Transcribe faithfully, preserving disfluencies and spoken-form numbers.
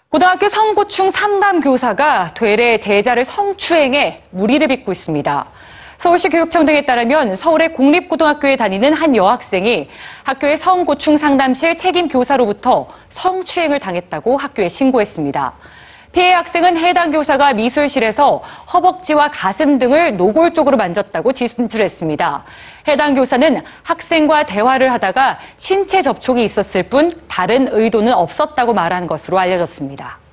고등학교 성고충 상담 교사가 되레 제자를 성추행해 무리를 빚고 있습니다. 서울시 교육청 등에 따르면 서울의 공립고등학교에 다니는 한 여학생이 학교의 성고충 상담실 책임 교사로부터 성추행을 당했다고 학교에 신고했습니다. 피해 학생은 해당 교사가 미술실에서 허벅지와 가슴 등을 노골적으로 만졌다고 진술했습니다. 해당 교사는 학생과 대화를 하다가 신체 접촉이 있었을 뿐 다른 의도는 없었다고 말한 것으로 알려졌습니다.